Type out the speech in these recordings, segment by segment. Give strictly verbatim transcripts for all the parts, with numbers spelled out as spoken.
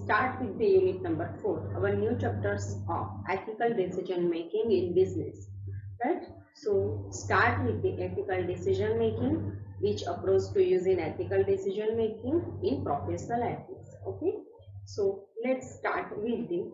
start with the unit number four, our new chapters of ethical decision making in business, right? So start with the ethical decision making, which approach to use in ethical decision making in professional ethics. Okay, so let's start with the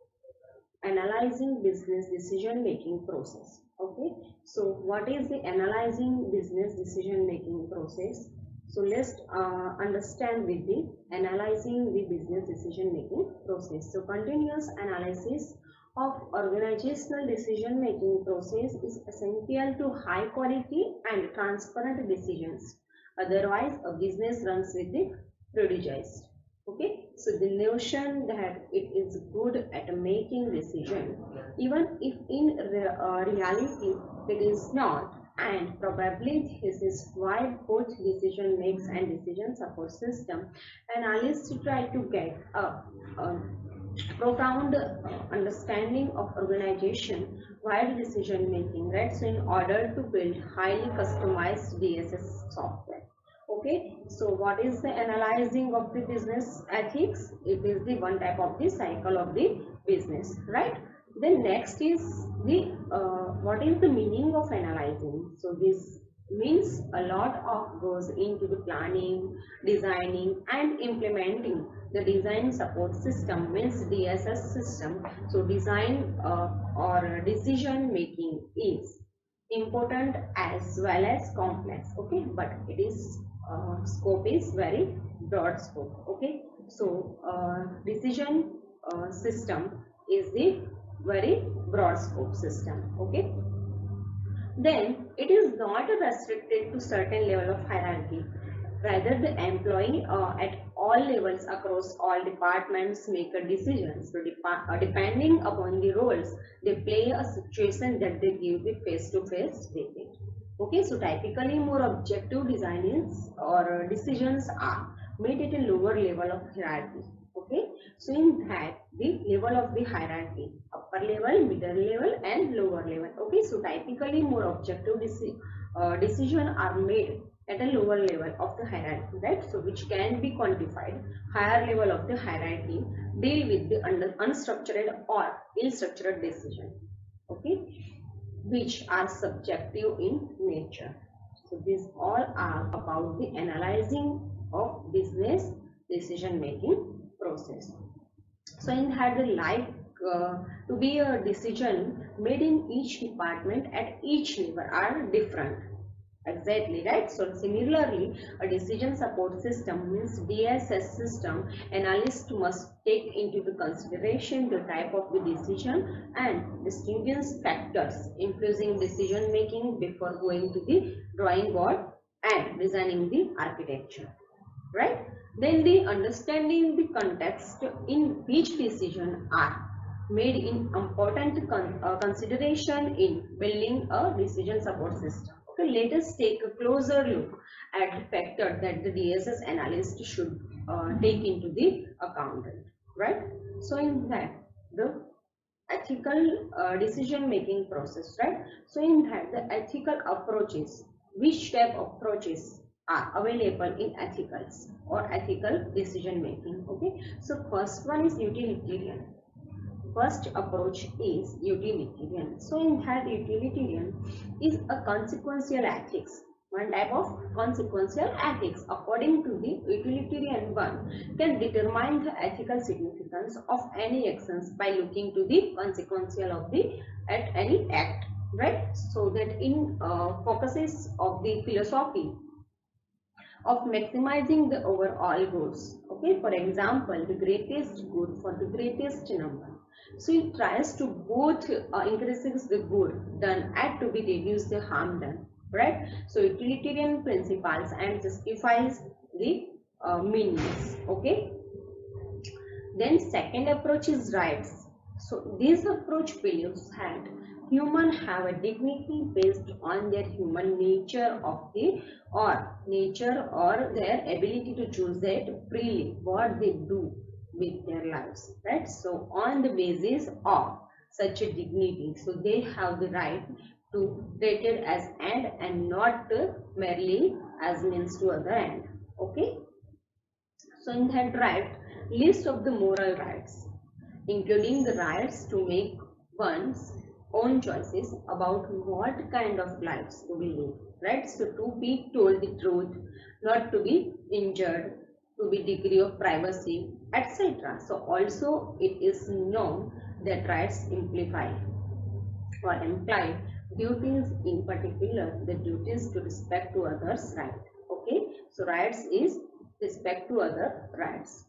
analyzing business decision making process. Okay, so what is the analyzing business decision making process? So let's uh, understand with the analyzing the business decision making process. So continuous analysis of organizational decision making process is essential to high quality and transparent decisions. Otherwise a business runs with the prejudice. Okay, so the notion that it is good at making decision, even if in re uh, reality it is not, and probably this is why both decision makes and decision support system analysts try to get a, a profound uh, understanding of organization wide decision making, right? So in order to build highly customized D S S software. Okay, so what is the analyzing of the business ethics? It is the one type of the cycle of the business, right? Then next is the uh, what is the meaning of analyzing? So this means a lot of goes into the planning, designing and implementing the design support system, means D S S system. So design uh, or decision making is important as well as complex. Okay, but it is uh, scope is very broad scope. Okay, so uh, decision uh, system is the very broad scope system. Okay, then it is not restricted to certain level of hierarchy. Rather, the employee uh, at all levels across all departments make a decision. So, uh, depending upon the roles they play, a situation that they give the face-to-face with it. Okay, so typically more objective designs or decisions are made at a lower level of hierarchy. Okay, so in that the level of the hierarchy, upper level, middle level and lower level. Okay, so typically more objective deci uh, decision are made at a lower level of the hierarchy, right? So which can be quantified. Higher level of the hierarchy deal with the unstructured or ill-structured decision, okay, which are subjective in nature. So these all are about the analyzing of business decision making process. So in that the like uh, to be a decision made in each department at each level are different. Exactly, right? So similarly, a decision support system means D S S system. Analyst must take into the consideration the type of the decision and distinguish factors influencing decision making before going to the drawing board and designing the architecture, right? Then the understanding the context in which decision are made in important con uh, consideration in building a decision support system. Okay, let us take a closer look at the factor that the D S S analyst should uh, take into the account, right? So in that the ethical uh, decision making process, right? So in that the ethical approaches, which type of approaches are available in ethicals or ethical decision making. Okay, so first one is utilitarian. First approach is utilitarian. So in that utilitarian is a consequential ethics. One type of consequential ethics, according to the utilitarian one, can determine the ethical significance of any actions by looking to the consequential of the at any act, right? So that in uh, focuses of the philosophy of maximizing the overall goods. Okay, for example, the greatest good for the greatest number. So it tries to both uh, increases the good done and to be reduce the harm done, right? So utilitarian principles and justifies the uh, meanings. Okay, then second approach is rights. So this approach believes that human have a dignity based on their human nature of the or nature or their ability to choose it freely what they do with their lives, right? So on the basis of such a dignity, so they have the right to treat it as end and not merely as means to other end. Okay, so in that right list of the moral rights, including the rights to make one's own choices about what kind of lives to be lived, right? So to be told the truth, not to be injured, to be degree of privacy, et cetera. So also it is known that rights imply or imply duties, in particular the duties to respect to others' right. Okay, so rights is respect to other rights.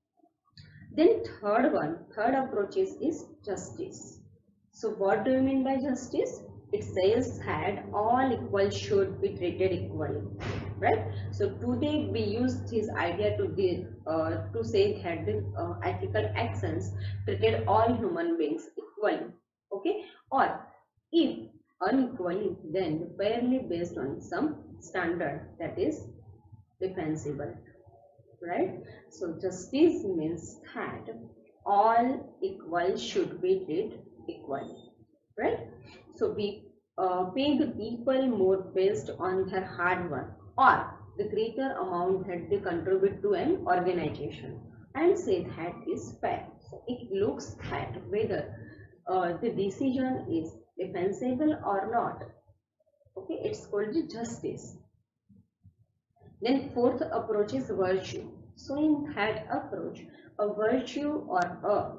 Then third one, third approach is, is justice. So what do you mean by justice? It says that all equal should be treated equally, right? So today we use this idea to the uh, to say that the uh, ethical actions treated all human beings equally, okay? Or if unequally, then fairly based on some standard that is defensible, right? So justice means that all equal should be treated equally, right? So we uh, pay the people more based on their hard work or the greater amount that they contribute to an organization, and say that is fair. So it looks at whether uh, the decision is defensible or not. Okay, it's called the justice. Then fourth approach is virtue. So in that approach, a virtue or a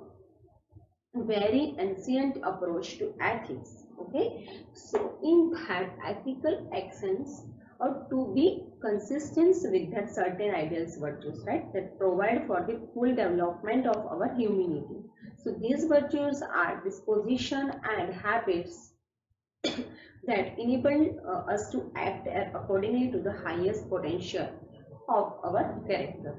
very ancient approach to ethics. Okay, so in that ethical actions or to be consistent with that certain ideals, virtues, right, that provide for the full development of our humanity. So these virtues are disposition and habits that enable uh, us to act accordingly to the highest potential of our character.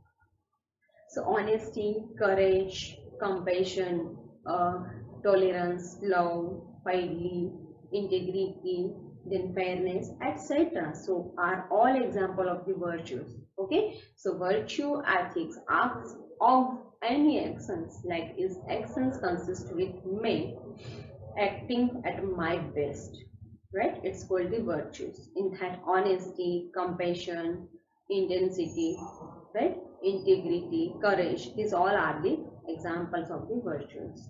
So honesty, courage, compassion, uh, tolerance, love, piety, integrity, then fairness, et cetera. So are all example of the virtues. Okay. So virtue ethics asks of any actions, like is actions consist with me acting at my best, right? It's called the virtues. In that honesty, compassion, intensity, right? Integrity, courage, these all are the examples of the virtues.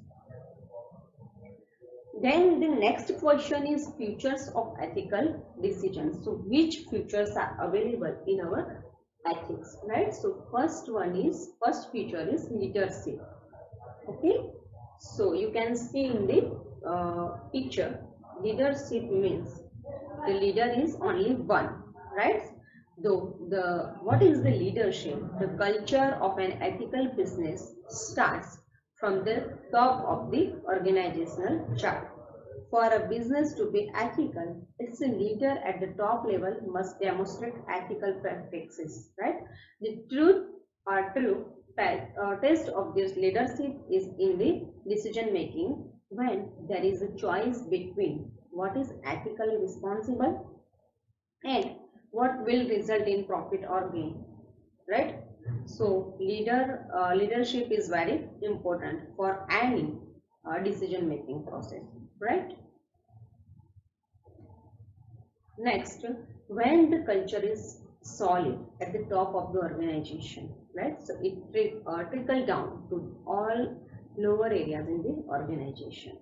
Then the next question is features of ethical decisions. So which features are available in our ethics, right? So first one is, first feature is leadership. Okay, so you can see in the uh, picture, leadership means the leader is only one, right? Though the what is the leadership? The culture of an ethical business starts from the top of the organizational chart. For a business to be ethical, its leader at the top level must demonstrate ethical practices, right? The truth or true uh, test of this leadership is in the decision making, when there is a choice between what is ethically responsible and what will result in profit or gain, right? So leader uh, leadership is very important for any uh, decision making process, right? Next, when the culture is solid at the top of the organization, right? So it uh, trickle down to all lower areas in the organization.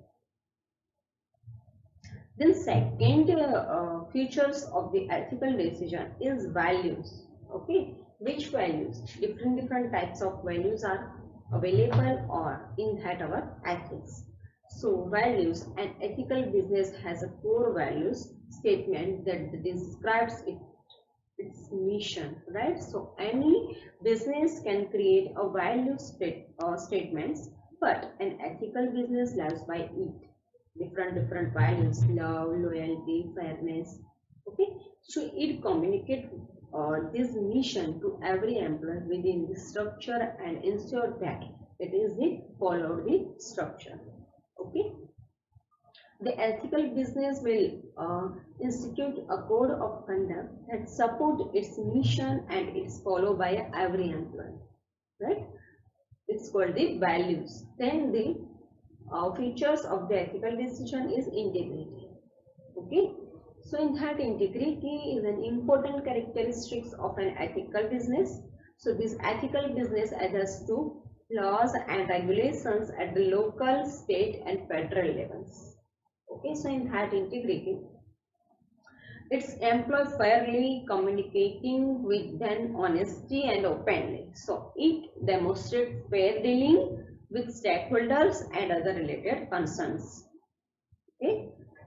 Then second uh, uh, features of the ethical decision is values. Okay, which values? Different different types of values are available or in that our ethics. So values, an ethical business has a core values statement that describes it, its mission, right? So any business can create a value state, uh, statements, but an ethical business lives by it. Different different values, love, loyalty, fairness. Okay, so it communicate uh, this mission to every employee within the structure and ensure that it is the follow the structure. Okay, the ethical business will uh, institute a code of conduct that support its mission and it's followed by every employee, right? It's called the values. Then the uh, features of the ethical decision is integrity. Okay, so in that integrity is an important characteristics of an ethical business. So this ethical business adheres to laws and regulations at the local, state and federal levels. Okay, so in that integrity, it's employ fairly, communicating with them honesty and openly. So it demonstrates fair dealing with stakeholders and other related concerns. Okay.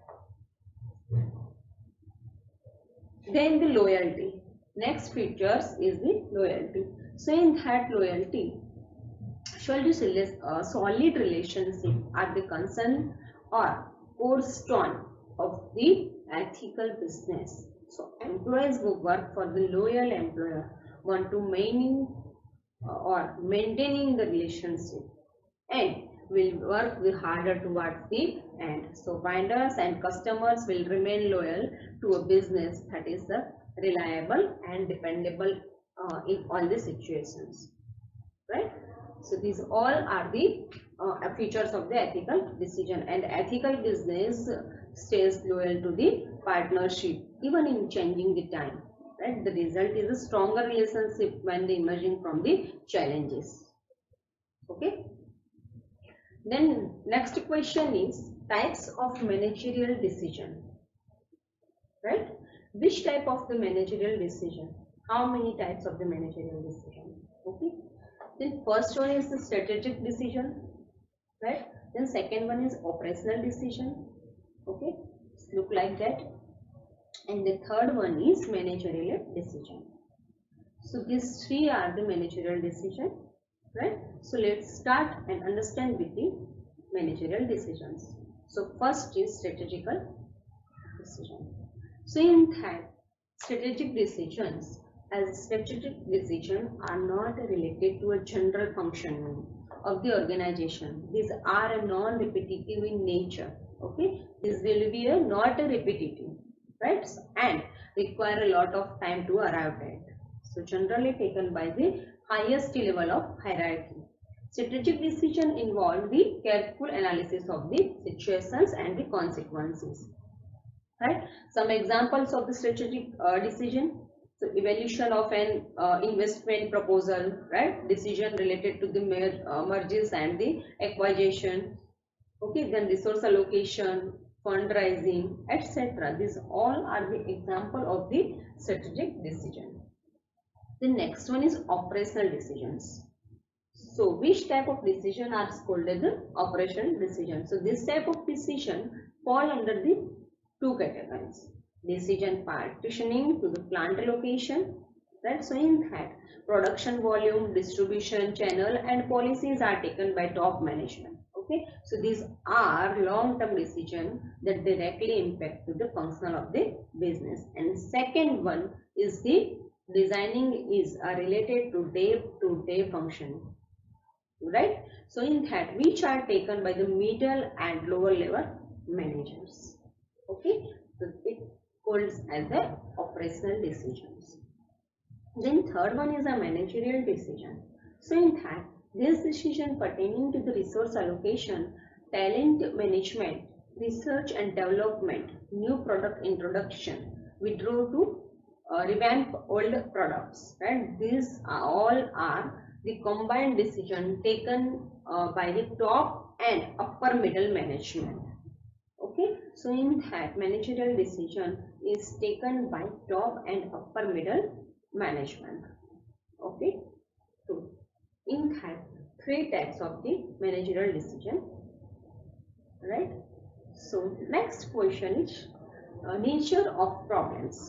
Then the loyalty. Next features is the loyalty. So in that loyalty, should be uh, solid relationship are the concern or cornerstone of the ethical business. So employees who work for the loyal employer want to maintain uh, or maintaining the relationship and will work the harder towards the end. So vendors and customers will remain loyal to a business that is the reliable and dependable uh, in all the situations, right? So these all are the uh, features of the ethical decision, and ethical business stays loyal to the partnership even in changing the time, right? The result is a stronger relationship when they emerging from the challenges. Okay. Then next question is types of managerial decision, right? Which type of the managerial decision? How many types of the managerial decision? Okay. Then first one is the strategic decision, right? Then second one is operational decision. Okay, look like that. And the third one is managerial decision. So these three are the managerial decision, right? So let's start and understand with the managerial decisions. So first is strategical decision. So in that strategic decisions, as strategic decisions are not related to a general functioning of the organization. These are non-repetitive in nature. Okay, this will be a not a repetitive, right? And require a lot of time to arrive at. So generally taken by the highest level of hierarchy. Strategic decision involve the careful analysis of the situations and the consequences. Right? Some examples of the strategic uh, decision. So evaluation of an uh, investment proposal, right? Decision related to the mer uh, mergers and the acquisition. Okay, then resource allocation, fundraising, et cetera. These all are the example of the strategic decision. The next one is operational decisions. So which type of decision are called as the operational decision? So this type of decision fall under the two categories. Decision partitioning to the plant location, right? So in that production volume, distribution channel and policies are taken by top management. Okay, so these are long-term decisions that directly impact to the functional of the business. And second one is the designing is uh, related to day-to-day functioning, right? So in that which are taken by the middle and lower level managers. Okay, so it calls as the operational decisions. Then third one is a managerial decision. So in that this decision pertaining to the resource allocation, talent management, research and development, new product introduction, withdraw to uh, revamp old products, right? These are all are the combined decision taken uh, by the top and upper middle management. Okay, so in that managerial decision is taken by top and upper middle management. Okay, so in that three types of the managerial decision, right? So next question is uh, nature of problems.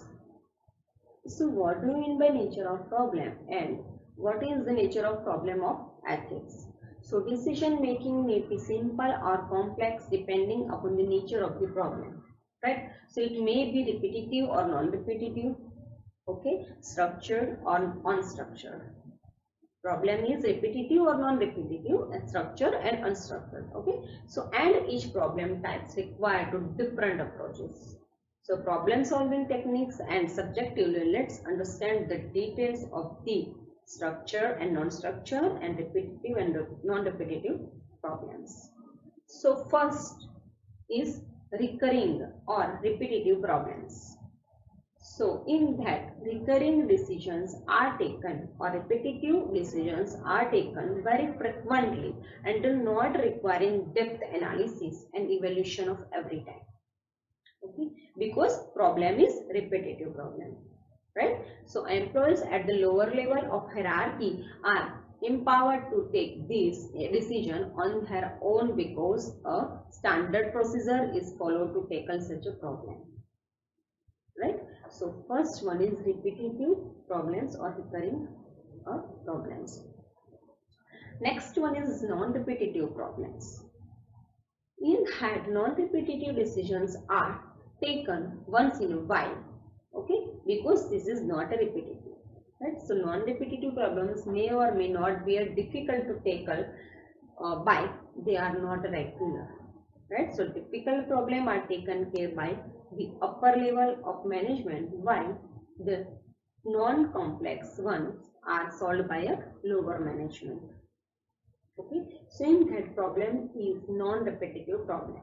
So what do you mean by nature of problem, and what is the nature of problem of ethics? So decision making may be simple or complex depending upon the nature of the problem, right? So it may be repetitive or non-repetitive, okay, structured or unstructured. Problem is repetitive or non-repetitive, and structured and unstructured. Okay, so and each problem types require to different approaches. So problem solving techniques and subjectively, let's understand the details of the structure and non-structure and repetitive and non-repetitive problems. So first is recurring or repetitive problems. So in that, recurring decisions are taken or repetitive decisions are taken very frequently and do not requiring depth analysis and evaluation of every time. Okay, because problem is repetitive problem, right? So employees at the lower level of hierarchy are empowered to take this decision on their own because a standard procedure is followed to tackle such a problem, right? So first one is repetitive problems or recurring uh, problems. Next one is non-repetitive problems. In that, non-repetitive decisions are taken once in a while, okay, because this is not a repetitive, right? So non-repetitive problems may or may not be a difficult to tackle uh, by they are not regular, right? So difficult problem are taken care by the upper level of management, while the non-complex ones are solved by a lower management. Okay, so in that problem is non-repetitive problem.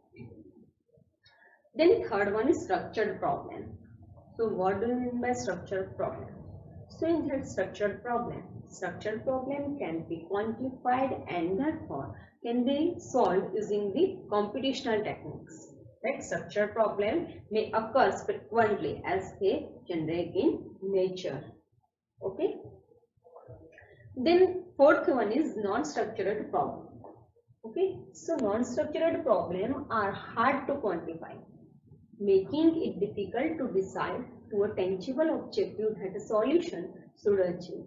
Then third one is structured problem. So what do you mean by structured problem? So in that structured problem, structured problem can be quantified and therefore can be solved using the computational techniques. Right? Structured problem may occur frequently as they generate in nature. Okay. Then fourth one is non-structured problem. Okay. So non-structured problem are hard to quantify, making it difficult to decide to a tangible objective that a solution should achieve.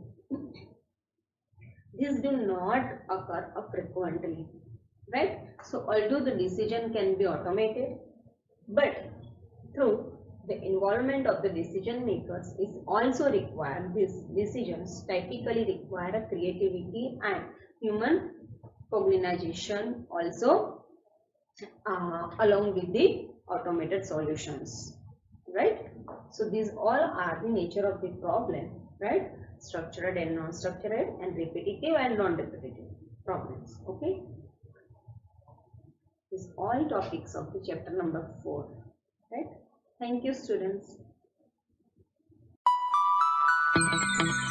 These do not occur frequently, right? So although the decision can be automated, but through the involvement of the decision makers is also required. These decisions typically require a creativity and human cognition also uh, along with the automated solutions, right? So these all are the nature of the problem, right? Structured and non-structured and repetitive and non-repetitive problems. Okay, these all topics of the chapter number four, right? Thank you, students.